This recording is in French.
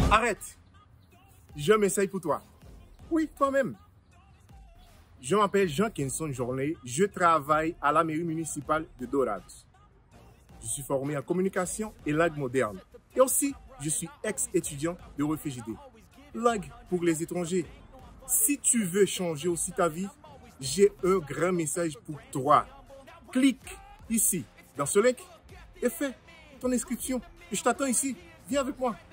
Arrête. Je m'essaye pour toi. Oui, toi-même. Je m'appelle Jean Kenson Journée. Je travaille à la mairie municipale de Dorados. Je suis formé en communication et langue moderne. Et aussi, je suis ex-étudiant de Réfugidé. Langue pour les étrangers. Si tu veux changer aussi ta vie, j'ai un grand message pour toi. Clique ici, dans ce link, et fais ton inscription. Et je t'attends ici. Viens avec moi.